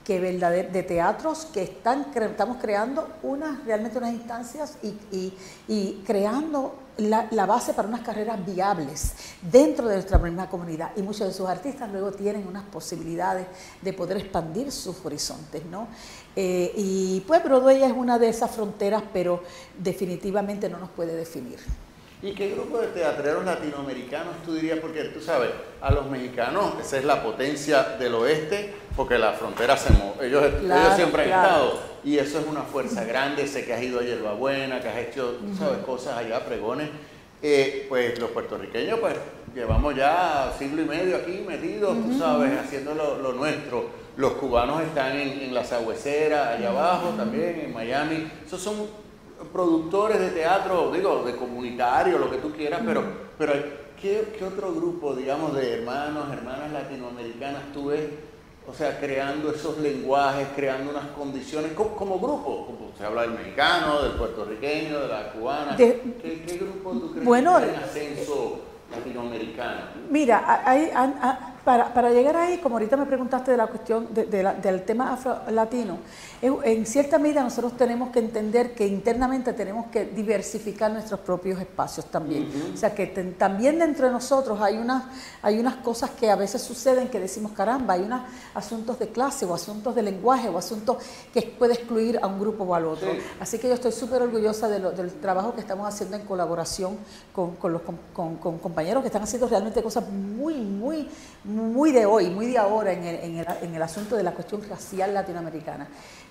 que verdader, de teatros que están estamos creando unas realmente unas instancias y, y, y creando la, la base para unas carreras viables dentro de nuestra misma comunidad, y muchos de sus artistas luego tienen unas posibilidades de poder expandir sus horizontes, ¿no? Eh, y pues Broadway es una de esas fronteras, pero definitivamente no nos puede definir. ¿Y qué grupo de teatreros latinoamericanos tú dirías? Porque tú sabes, a los mexicanos, esa es la potencia del oeste, porque la frontera se mueve, ellos, claro, ellos siempre han claro. estado, y eso es una fuerza grande. Sé que has ido a Yerbabuena, que has hecho, tú sabes, cosas allá, pregones. Eh, pues los puertorriqueños, pues llevamos ya siglo y medio aquí metidos, tú sabes, haciendo lo, lo nuestro. Los cubanos están en, en la Sagüecera, allá abajo también, en Miami. Esos son productores de teatro, digo, de comunitario, lo que tú quieras, pero, pero ¿qué, ¿qué otro grupo, digamos, de hermanos, hermanas latinoamericanas tú ves, o sea, creando esos lenguajes, creando unas condiciones, como, como grupo? Como se habla del mexicano, del puertorriqueño, de la cubana. De, ¿Qué, ¿Qué grupo tú crees bueno, que tiene ascenso latinoamericano? Mira, hay... hay, hay Para, para llegar ahí, como ahorita me preguntaste de la cuestión de, de la, del tema afro-latino, en cierta medida nosotros tenemos que entender que internamente tenemos que diversificar nuestros propios espacios también. Uh-huh. O sea, que ten, también dentro de nosotros hay unas, hay unas cosas que a veces suceden que decimos, caramba, hay unos asuntos de clase o asuntos de lenguaje o asuntos que puede excluir a un grupo o al otro. Sí. Así que yo estoy súper orgullosa de lo, del trabajo que estamos haciendo en colaboración con, con, los, con, con compañeros que están haciendo realmente cosas muy, muy... muy de hoy, muy de ahora en el, en, el, en el asunto de la cuestión racial latinoamericana.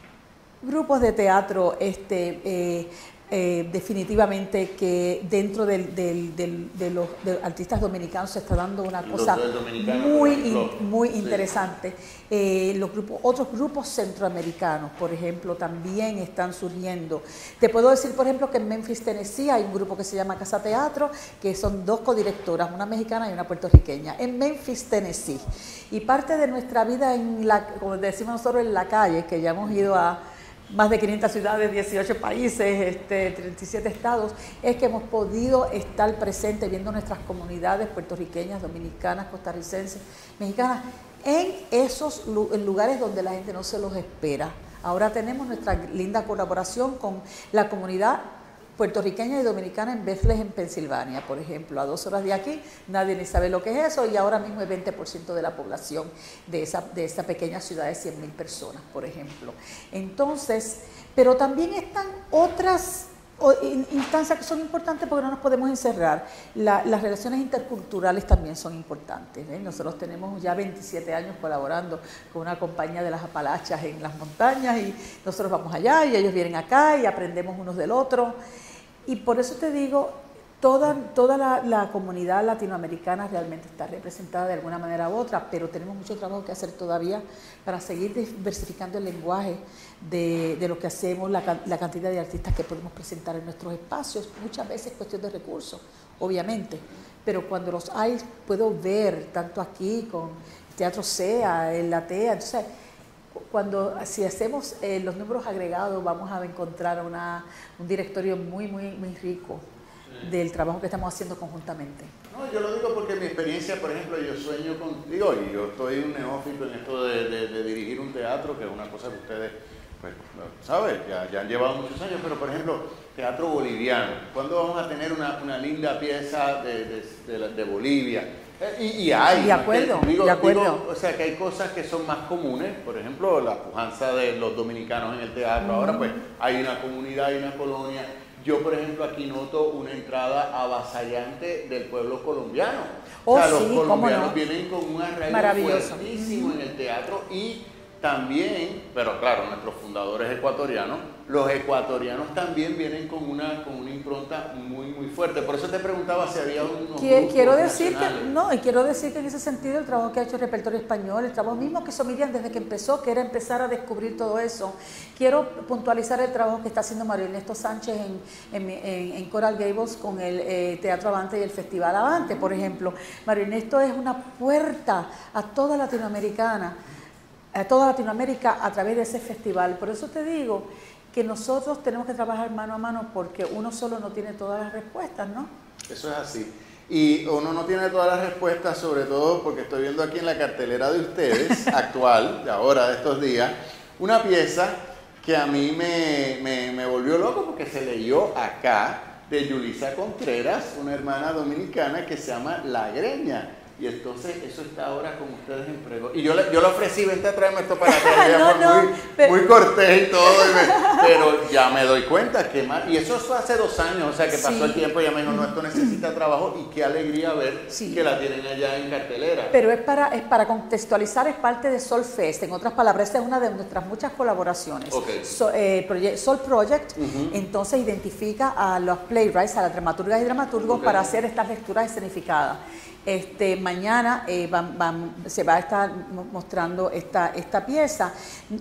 Grupos de teatro, este, eh, eh, definitivamente que dentro del, del, del, de los de artistas dominicanos se está dando una cosa muy, in, muy sí. interesante. Eh, los grupos, otros grupos centroamericanos, por ejemplo, también están surgiendo. Te puedo decir, por ejemplo, que en Memphis, Tennessee, hay un grupo que se llama Casa Teatro, que son dos codirectoras, una mexicana y una puertorriqueña, en Memphis, Tennessee. Y parte de nuestra vida, en la, como decimos nosotros, en la calle, que ya hemos ido a más de quinientas ciudades, dieciocho países, este, treinta y siete estados, es que hemos podido estar presentes viendo nuestras comunidades puertorriqueñas, dominicanas, costarricenses, mexicanas, en esos lugares donde la gente no se los espera. Ahora tenemos nuestra linda colaboración con la comunidad puertorriqueña y dominicana en Bethlehem, Pensilvania, por ejemplo, a dos horas de aquí, nadie ni sabe lo que es eso, y ahora mismo es veinte por ciento de la población de esa, de esa pequeña ciudad de cien mil personas, por ejemplo. Entonces, pero también están otras instancias que son importantes porque no nos podemos encerrar. La, las relaciones interculturales también son importantes, ¿eh? Nosotros tenemos ya veintisiete años colaborando con una compañía de las Apalaches en las montañas, y nosotros vamos allá y ellos vienen acá y aprendemos unos del otro. Y por eso te digo, toda, toda la, la comunidad latinoamericana realmente está representada de alguna manera u otra, pero tenemos mucho trabajo que hacer todavía para seguir diversificando el lenguaje de, de lo que hacemos, la, la cantidad de artistas que podemos presentar en nuestros espacios. Muchas veces es cuestión de recursos, obviamente, pero cuando los hay, puedo ver, tanto aquí con Teatro SEA, en la TEA, entonces, cuando, si hacemos eh, los números agregados, vamos a encontrar una, un directorio muy, muy, muy rico del trabajo que estamos haciendo conjuntamente. No, yo lo digo porque mi experiencia, por ejemplo, yo sueño contigo, y yo estoy un neófito en esto de, de, de dirigir un teatro, que es una cosa que ustedes, pues, ¿sabes? Ya, ya han llevado muchos años, pero por ejemplo, teatro boliviano. ¿Cuándo vamos a tener una, una linda pieza de, de, de, de Bolivia? Y, y hay. De acuerdo, que, digo, de acuerdo. Digo, o sea, que hay cosas que son más comunes, por ejemplo, la pujanza de los dominicanos en el teatro. Mm. Ahora, pues, hay una comunidad, hay una colonia. Yo, por ejemplo, aquí noto una entrada avasallante del pueblo colombiano. Oh, o sea, los sí, colombianos no. vienen con un arraigo fuertísimo mm. en el teatro, y también, pero claro, nuestros fundadores ecuatorianos, los ecuatorianos también vienen con una, con una impronta muy, muy fuerte. Por eso te preguntaba si había unos grupos Quiero decir que, no, y quiero decir que en ese sentido el trabajo que ha hecho el repertorio español, el trabajo mismo que hizo Miriam desde que empezó, que era empezar a descubrir todo eso. Quiero puntualizar el trabajo que está haciendo Mario Ernesto Sánchez en, en, en, en Coral Gables con el eh, Teatro Avante y el Festival Avante, por ejemplo. Mario Ernesto es una puerta a toda Latinoamericana, a toda Latinoamérica a través de ese festival. Por eso te digo que nosotros tenemos que trabajar mano a mano, porque uno solo no tiene todas las respuestas, ¿no? Eso es así. Y uno no tiene todas las respuestas, sobre todo porque estoy viendo aquí en la cartelera de ustedes, actual, de ahora, de estos días, una pieza que a mí me, me, me volvió loco porque se leyó acá de Yulisa Contreras, una hermana dominicana que se llama La Greña. Y entonces eso está ahora con ustedes en pregón. Y yo le, yo le ofrecí, vente a traerme esto para atrás. Ella no, fue no, muy, pero... muy cortés y todo. Y me, pero ya me doy cuenta que más. Y eso fue hace dos años, o sea que pasó sí. el tiempo y ya me dijo, no, esto necesita trabajo. Y qué alegría ver sí. que la tienen allá en cartelera. Pero es para, es para contextualizar, es parte de Sol Fest. En otras palabras, esta es una de nuestras muchas colaboraciones. Okay. So, eh, proye Sol Project, uh-huh. entonces identifica a los playwrights, a las dramaturgas y dramaturgos okay. para hacer estas lecturas escenificadas. Este, mañana eh, van, van, se va a estar mostrando esta, esta pieza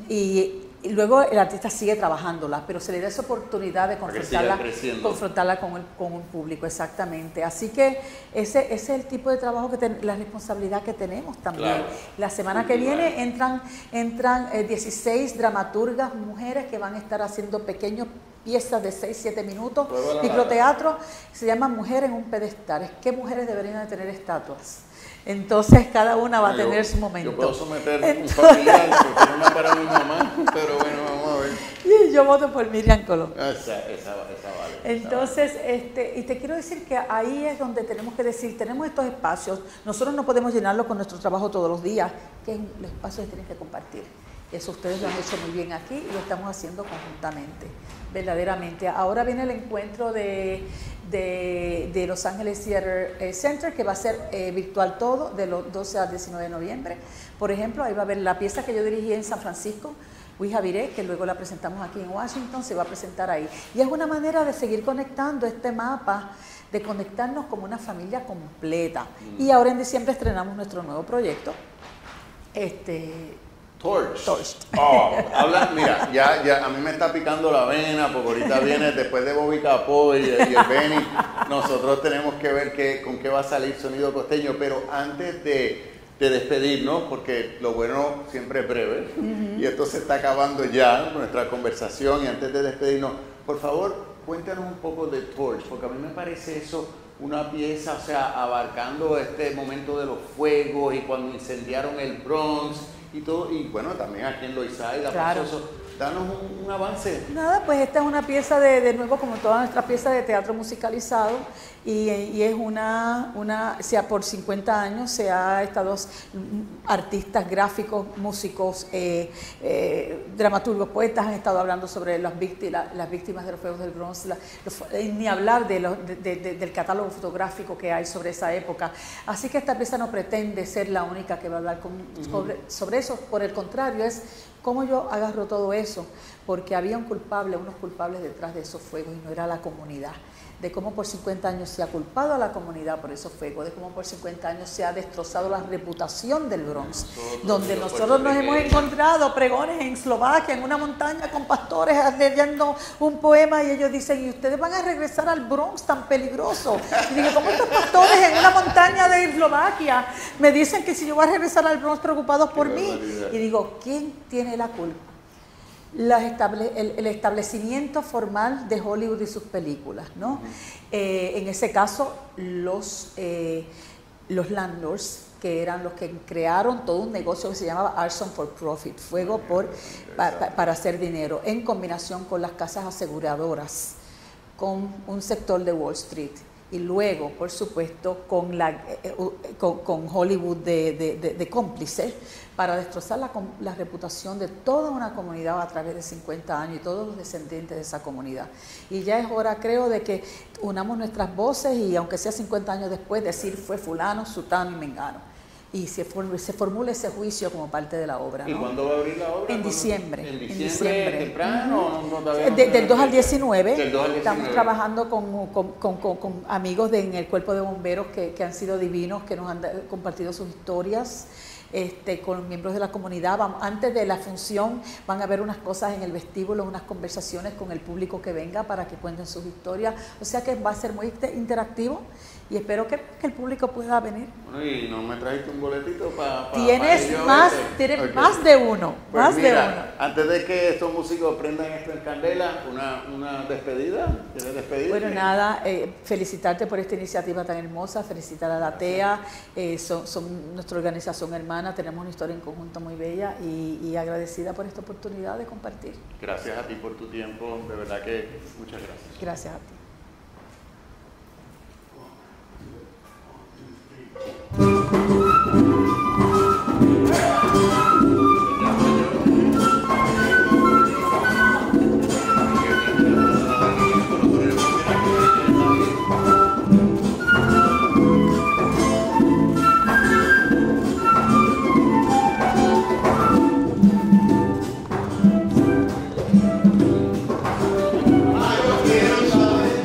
y, y luego el artista sigue trabajándola, pero se le da esa oportunidad de confrontarla, confrontarla con el, con un público, exactamente. Así que ese, ese es el tipo de trabajo, que ten, la responsabilidad que tenemos también. Claro. La semana que viene entran, entran eh, dieciséis dramaturgas mujeres que van a estar haciendo pequeños piezas de seis, siete minutos, microteatro, se llama Mujer en un pedestal. Es que mujeres deberían de tener estatuas. Entonces cada una va a yo, tener su momento. Yo puedo someter Entonces, un familiar, porque una para mi mamá, pero bueno, vamos a ver. Y yo voto por Miriam Colón. Esa, esa, esa vale. Entonces, esa vale. este, y te quiero decir que ahí es donde tenemos que decir, tenemos estos espacios, nosotros no podemos llenarlos con nuestro trabajo todos los días, que los espacios se tienen que compartir. Eso ustedes lo han hecho muy bien aquí y lo estamos haciendo conjuntamente, verdaderamente. Ahora viene el encuentro de, de, de Los Ángeles Theater Center, que va a ser eh, virtual todo, de los doce al diecinueve de noviembre. Por ejemplo, ahí va a haber la pieza que yo dirigí en San Francisco, Ouija Viré, que luego la presentamos aquí en Washington, se va a presentar ahí. Y es una manera de seguir conectando este mapa, de conectarnos como una familia completa. Mm. Y ahora en diciembre estrenamos nuestro nuevo proyecto. Este... Torch. Torch. Oh, habla, mira, ya, ya a mí me está picando la vena porque ahorita viene después de Bobby Capó y, y el Benny. Nosotros tenemos que ver qué, con qué va a salir Sonido Costeño, pero antes de, de despedirnos, porque lo bueno siempre es breve, uh-huh. y esto se está acabando ya, nuestra conversación, y antes de despedirnos, por favor, cuéntanos un poco de Torch, porque a mí me parece eso una pieza, o sea, abarcando este momento de los fuegos y cuando incendiaron el Bronx, y todo, y bueno, también aquí en Loizaida, claro. Pues eso, danos un, un avance. Nada, pues esta es una pieza de, de nuevo, como todas nuestras piezas de teatro musicalizado, y, y es una, una, o sea, por cincuenta años se ha estado artistas, gráficos, músicos, eh, eh, dramaturgos, poetas han estado hablando sobre las víctimas, las víctimas de los fuegos del Bronx, la, los, ni hablar de los, de, de, de, del catálogo fotográfico que hay sobre esa época. Así que esta pieza no pretende ser la única que va a hablar con, uh-huh. sobre, sobre eso, por el contrario, es cómo yo agarro todo eso, porque había un culpable, unos culpables detrás de esos fuegos y no era la comunidad. De cómo por cincuenta años se ha culpado a la comunidad por esos fuegos, de cómo por cincuenta años se ha destrozado la reputación del Bronx, nosotros, donde nosotros nos hemos encontrado pregones en Eslovaquia, en una montaña con pastores leyendo un poema y ellos dicen, ¿y ustedes van a regresar al Bronx tan peligroso? Y digo, ¿cómo estos pastores en una montaña de Eslovaquia me dicen que si yo voy a regresar al Bronx preocupados por mí? Y digo, ¿quién tiene la culpa? Las estable, el, el establecimiento formal de Hollywood y sus películas, ¿no? Uh-huh. eh, en ese caso, los, eh, los landlords, que eran los que crearon todo un negocio que se llamaba Arson for Profit, fuego por, pa, pa, para hacer dinero, en combinación con las casas aseguradoras, con un sector de Wall Street. Y luego, por supuesto, con, la, eh, con, con Hollywood de, de, de, de cómplices para destrozar la, la reputación de toda una comunidad a través de cincuenta años y todos los descendientes de esa comunidad. Y ya es hora, creo, de que unamos nuestras voces y, aunque sea cincuenta años después, decir fue fulano, sutano y mengano. Y se, form, se formule ese juicio como parte de la obra, ¿no? ¿Y cuándo va a abrir la obra? En diciembre. ¿En diciembre? En diciembre. ¿Temprano? Uh-huh. no, de, del dos al diecinueve. Del dos al diecinueve. Estamos trabajando con, con, con, con, con amigos de, en el Cuerpo de Bomberos que, que han sido divinos, que nos han compartido sus historias. este, con miembros de la comunidad. Vamos, antes de la función van a haber unas cosas en el vestíbulo, unas conversaciones con el público que venga para que cuenten sus historias. O sea que va a ser muy interactivo y espero que, que el público pueda venir. Bueno, y no me trajiste un boletito para pa, Tienes, pa más, verte? tienes Okay. más de uno, Pues más mira, de uno. antes de que estos músicos prendan esto en candela, una, una despedida. ¿Quieres despedirte? Bueno, nada, eh, felicitarte por esta iniciativa tan hermosa, felicitar a la T E A, eh, son, son nuestra organización hermana, tenemos una historia en conjunto muy bella y, y agradecida por esta oportunidad de compartir. Gracias a ti por tu tiempo, de verdad que muchas gracias. Gracias a ti. Yo quiero saber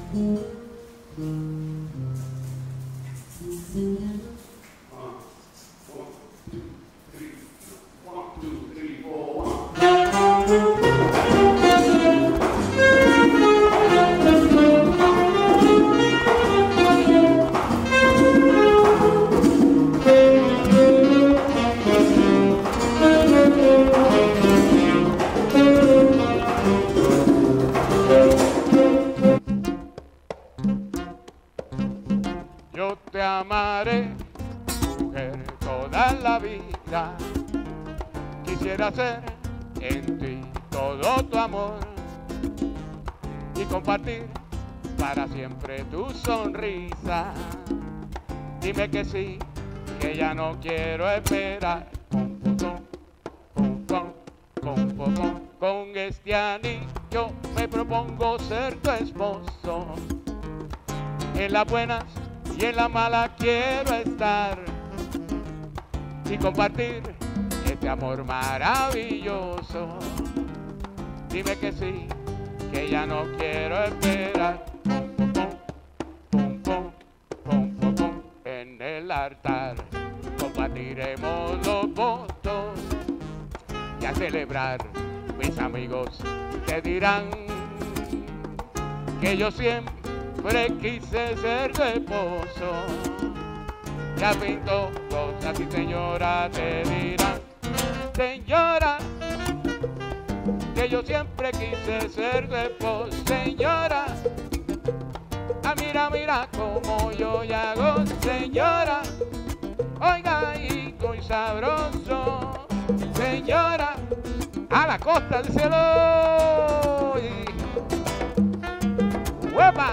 Yo te amaré, mujer, toda la vida. Quisiera ser en ti todo tu amor y compartir para siempre tu sonrisa. Dime que sí, que ya no quiero esperar. Pum, pum, pum, pum, pum, pum, pum. Con este anillo me propongo ser tu esposo. En las buenas y en la mala quiero estar y compartir este amor maravilloso. Dime que sí, que ya no quiero esperar. Pum, pum, pum, pum, pum, pum, pum. En el altar compartiremos los votos y a celebrar mis amigos te dirán que yo siempre Siempre quise ser tu esposo. Ya pinto cosas y señora te dirán, señora, que yo siempre quise ser tu esposo. Señora, ah, mira, mira como yo ya hago. Señora, oiga, y muy sabroso. Señora, a la costa del cielo. ¡Uepa!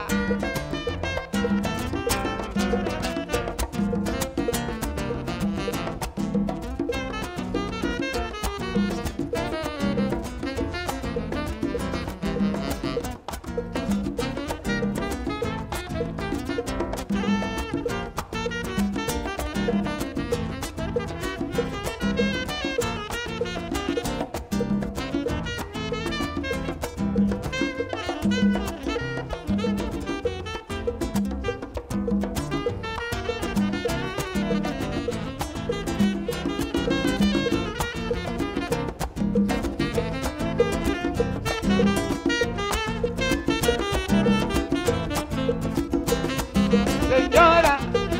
Señora,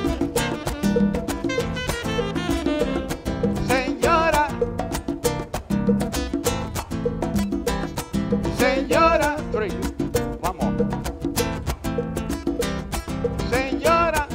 señora, señora, three, vamos, señora,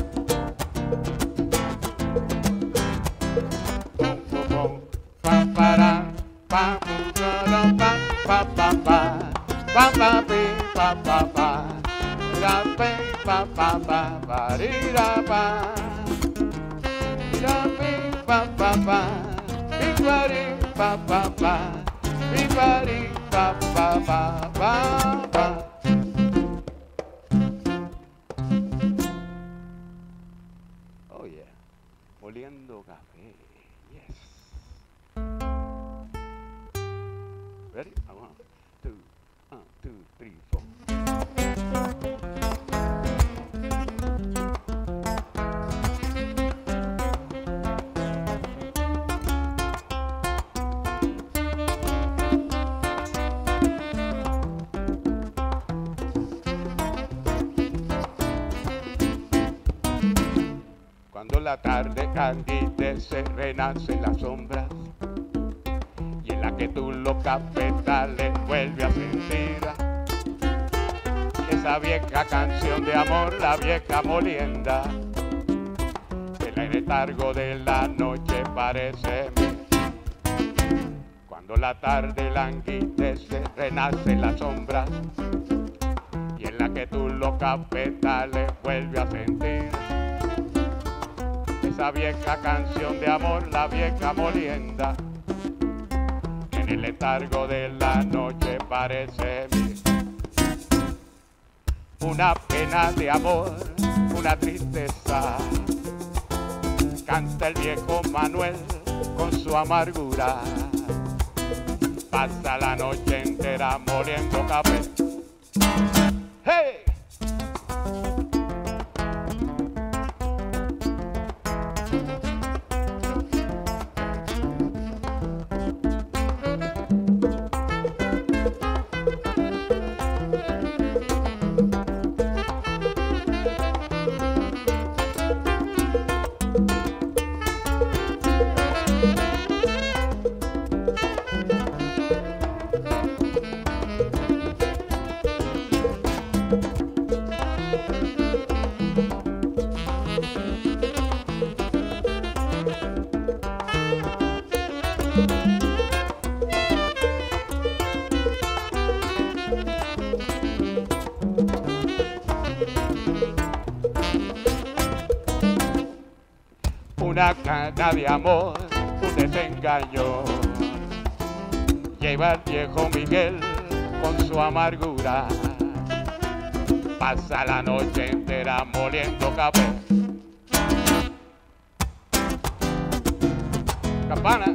pam, para, pam, pam, pam, pam, pam, pam, pam, pam, pam, pam. Pa pa pa pa pa rira pa rira pa pa pa rira pa pa pa rira pa pa pa pa pa. Oh yeah, moliendo café. Yes. Ready? One, two, one, two, three, four. Cuando la tarde candide se renace en las sombras y en la que tú los cafetales vuelve a sentir esa vieja canción de amor, la vieja molienda, que el letargo de la noche parece mí. Cuando la tarde languidece, renace en las sombras y en la que tú los cafetales vuelve a sentir esa vieja canción de amor, la vieja molienda, que en el letargo de la noche parece mí. Una pena de amor, una tristeza, canta el viejo Manuel con su amargura. Pasa la noche entera moliendo café. ¡Hey! una caña de amor, un desengaño. Lleva el viejo Miguel con su amargura, pasa la noche entera moliendo café. Campana.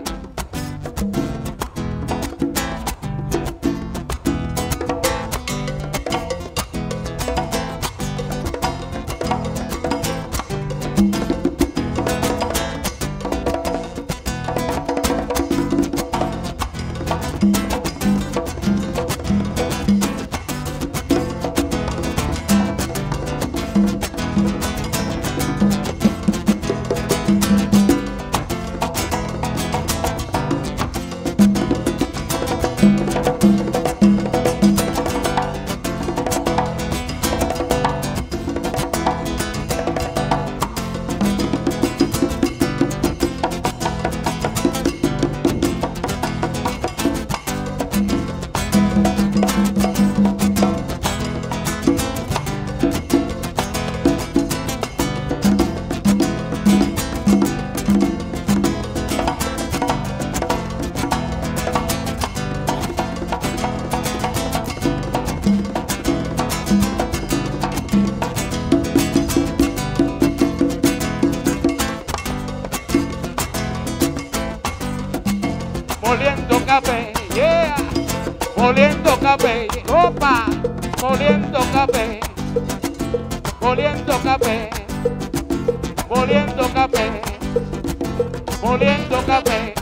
Moliendo café, yeah, moliendo café, opa, moliendo café, moliendo café, moliendo café, moliendo café,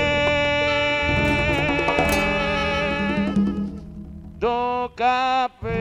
moliendo café.